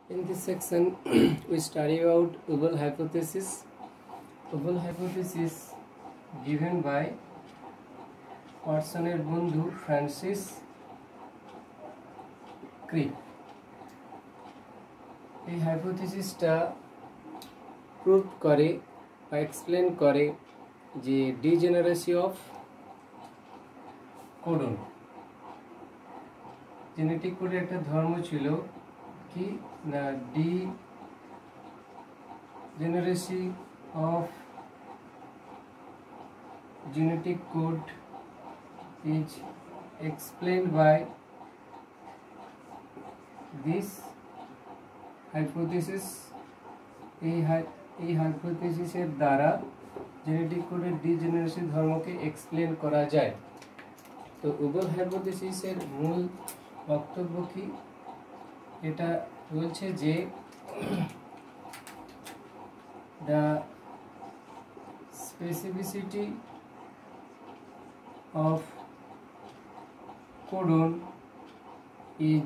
In this section, we study about Ubel hypothesis. Ubel hypothesis given by ওয়াটসনের বন্ধু Francis ক্রিক। এই হাইপোথিসিসটা prove করে বা explain করে যে ডিজেনারেসি অফ কোডন। জেনেটিক কোডের একটা ধর্ম ছিল কি না, degeneracy of genetic code is explained by this hypothesis. এই হাইপোথিসিসের দ্বারা জেনেটিক কোডের ডিজেনারেসি ধর্মকে এক্সপ্লেন করা যায়। তো উবেল হাইপোথিসিসের মূল বক্তব্য কি, এটা বলছে যে the specificity of codon is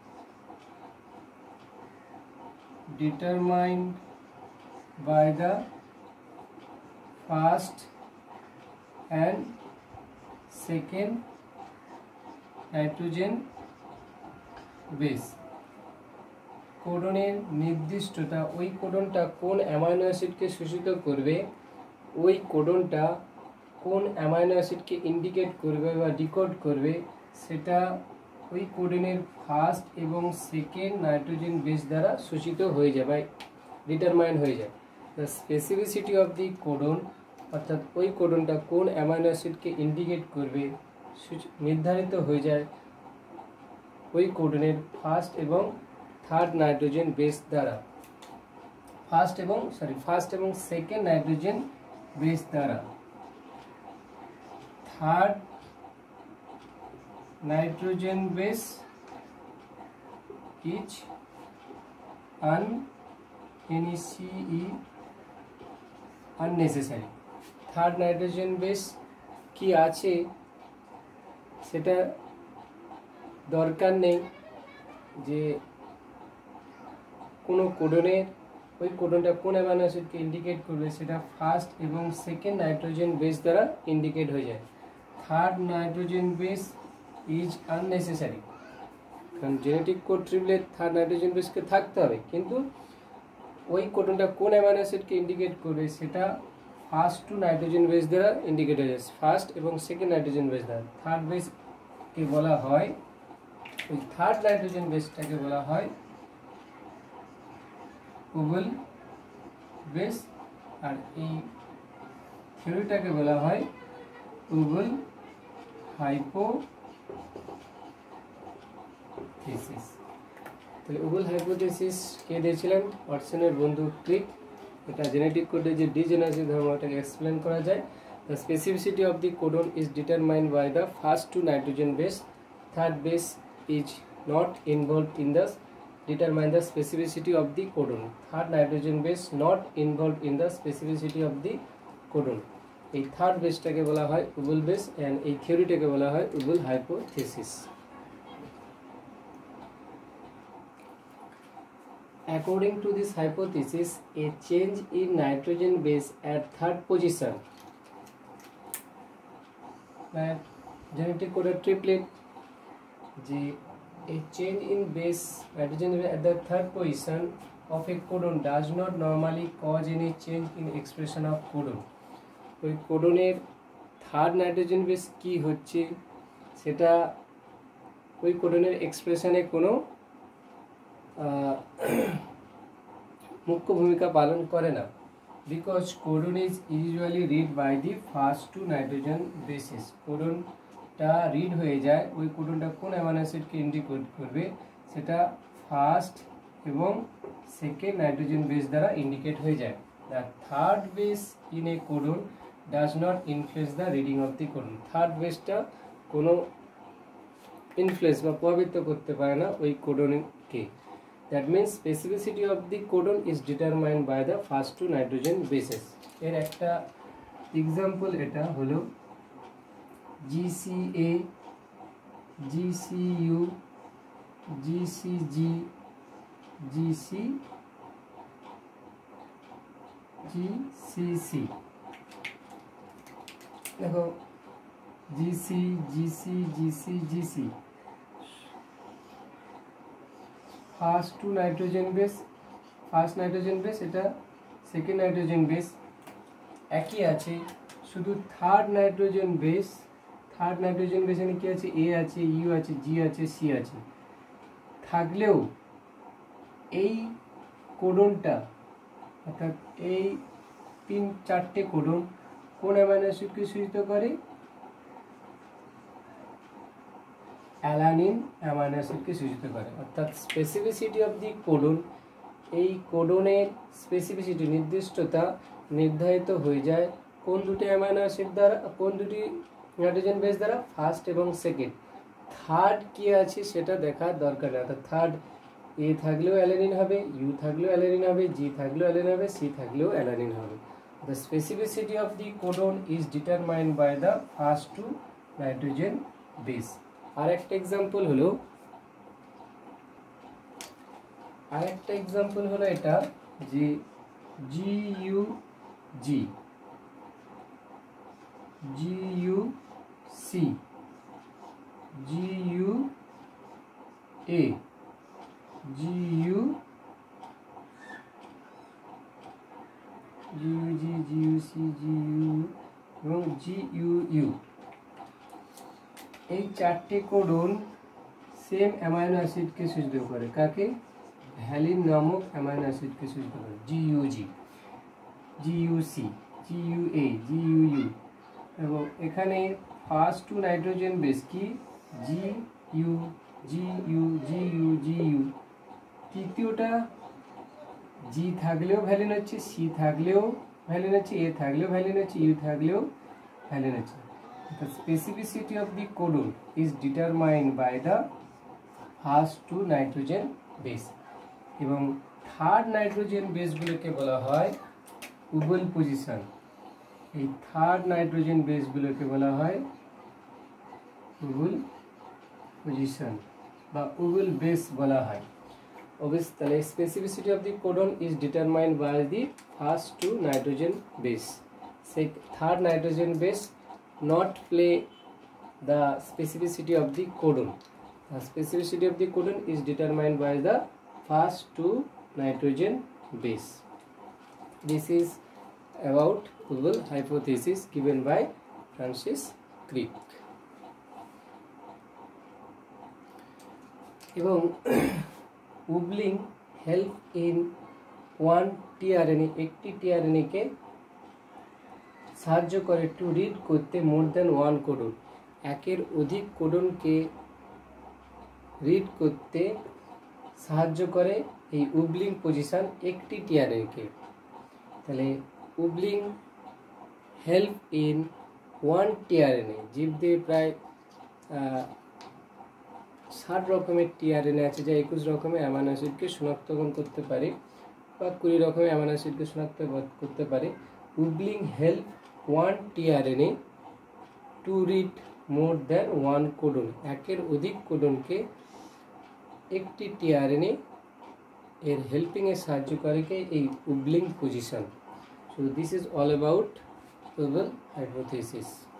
determined by the first and second nitrogen base. কোডনের নির্দিষ্টতা, ওই কোডনটা কোন অ্যামাইনো অ্যাসিডকে শোষিত করবে, ওই কোডনটা কোন অ্যামাইনো অ্যাসিডকে ইন্ডিকেট করবে বা ডিকোড করবে, সেটা ওই কোডনের ফার্স্ট এবং সেকেন্ড নাইট্রোজেন বেস দ্বারা শোষিত হয়ে যায় বা ডিটারমাইন হয়ে যায়। The specificity of the codon, অর্থাৎ ওই কোডনটা কোন অ্যামাইনো অ্যাসিডকে ইন্ডিকেট করবে নির্ধারিত হয়ে যায় ওই কোডনের ফার্স্ট এবং থার্ড নাইট্রোজেন বেস দ্বারা, ফার্স্ট এবং সেকেন্ড নাইট্রোজেন বেস দ্বারা। Third nitrogen base is unnecessary. Third nitrogen base কি আছে সেটা দরকার নেই, যে কোনো কোডনের ওই কোডনটা কোন অ্যামাইনো অ্যাসিডকে ইন্ডিকেট করবে সেটা ফার্স্ট এবং সেকেন্ড নাইট্রোজেন বেস দ্বারা ইন্ডিকেট হয়ে যায়। Third nitrogen base is unnecessary, কারণ জেনেটিক কোড ট্রিপলে থার্ড নাইট্রোজেন বেসকে থাকতে হবে, কিন্তু ওই কোডনটা কোন অ্যামাইনো অ্যাসিডকে ইন্ডিকেট করবে সেটা ফার্স্ট টু নাইট্রোজেন বেস দ্বারা ইন্ডিকেট হয়ে যায়, ফার্স্ট এবং সেকেন্ড নাইট্রোজেন বেস দ্বারা। থার্ড বেসকে বলা হয়, ওই থার্ড নাইট্রোজেন বেসটাকে বলা হয় উবেল বেস, আর এই থিওরিটাকে বলা হয় উবেল হাইপোথিসিস। তাহলে উবেল হাইপোথিসিস কে দিয়েছিলেন? ওয়াটসনের বন্ধু ক্রিক। এটা জেনেটিক কোডে যে ডিজেনারেসি ধর্মটাকে এক্সপ্লেন করা যায়। The specificity of the codon is determined by the first two nitrogen base, third base is not involved in the determine the specificity of the codon. Third nitrogen base not involved in the specificity of the codon. এই third বেসটাকে বলা হয় wobble base, and এই থিওরিটাকে বলা হয় wobble hypothesis. According to this hypothesis, a change in nitrogen base at third position, genetic coded triplet, যে a change in base nitrogen at the third position of a codon does not normally cause any change in expression of codon. ওই কোডনের third nitrogen base কি হচ্ছে সেটা ওই কোডনের এক্সপ্রেশনে কোনো মুখ্য ভূমিকা পালন করে না, because codon is usually read by the first two nitrogen bases. কোডনটা রিড হয়ে যায়, ওই কোডনটা কোন অ্যামাইনো অ্যাসিডকে ইন্ডিকেট করবে সেটা ফার্স্ট এবং সেকেন্ড নাইট্রোজেন বেস দ্বারা ইন্ডিকেট হয়ে যায়। The third base in a codon does not influence the reading of the codon. Third বেসটা কোনো ইনফ্লুয়েন্স বা প্রভাবিত করতে পারে না ওই কোডনকে। That means specificity of the codon is determined by the first two nitrogen bases. এর একটা এক্সাম্পল এটা হলো GCA, GCU, GCG, GCC देखो GC first two nitrogen base, first nitrogen base, এটা সেকেন্ড নাইট্রোজেন বেস একই আছে, শুধু থার্ড নাইট্রোজেন বেস এখানে কি আছে, এ আছে, ইউ আছে, জি আছে, সি আছে, থাকলেও এই কোডনটা অর্থাৎ এই 3-4টে কোডন কোন অ্যামাইনো অ্যাসিডকে সূচিত করে, অ্যালানিন অ্যামাইনো অ্যাসিডকে সূচিত করে। অর্থাৎ স্পেসিফিসিটি অফ দি কোডন, এই কোডনের স্পেসিফিসিটি নির্দিষ্টতা নির্ধারিত হয়ে যায় কোন দুটি অ্যামাইনো অ্যাসিড দ্বারা, কোন দুটি নাইট্রোজেন বেস দ্বারা, ফার্স্ট এবং সেকেন্ড। থার্ড কি আছে সেটা দেখার দরকার নেই, অর্থাৎ থার্ড এ থাকলেও অ্যালানিন হবে, ইউ থাকলেও অ্যালানিন হবে, জি থাকলেও অ্যালানিন হবে, সি থাকলেও অ্যালানিন হবে। The specificity of the codon is determined by the first two nitrogen base. আরেকটা এক্সাম্পল হলো এটা যে GUG, GUC, GUA, GUG, GUC, GU এবং GUU, এই 4টে কোডন সেম অ্যামাইনো অ্যাসিডকে সূচিত করে। কাকে? ভ্যালিন নামক অ্যামাইনো অ্যাসিডকে সূচিত করে। GUG, GUC, GUA, GUU এবং এখানে ফার্স্ট টু নাইট্রোজেন বেস কি, GU, তৃতীয়টা জি থাকলেও ভ্যালিন হচ্ছে, সি থাকলেও ভ্যালিন হচ্ছে, এ থাকলেও ভ্যালিন হচ্ছে, ইউ থাকলেও ভ্যালিন হচ্ছে। The specificity of the codon is determined by the first two nitrogen base এবং থার্ড নাইট্রোজেন বেসগুলোকে বলা হয় উভল পজিশন। এই থার্ড নাইট্রোজেন বেসগুলোকে বলা হয় উভল পজিশন বা উভল বেস বলা হয়। তাহলে specificity of the codon is determined by the first two nitrogen base. Third nitrogen base not play the specificity of the codon. The specificity of the codon is determined by the first two nitrogen base. This is about Hubble hypothesis given by Francis Crick. এবং wobbling help in one tRNA, একটি টিআরএনএকে সাহায্য করে to read করতে মোর than one codon, একের অধিক কোডনকে read করতে সাহায্য করে এই উবলিং পজিশন একটি টিআরএনএকে। তাহলে wobbling help in one tRNA, জীবদের প্রায় 60 রকমের টিআরএনএ আছে যা 21 রকমের অ্যামাইনো অ্যাসিডকে শনাক্তকরণ করতে পারে বা 20 রকমের অ্যামাইনো অ্যাসিডকে শনাক্ত করতে পারে। Wobbling help one tRNA to read more than one codon, একের অধিক কোডনকে একটি টিআরএনএ এর হেল্পিংয়ে সাহায্য করে এই wobbling position. So this is all about Hubble hypothesis.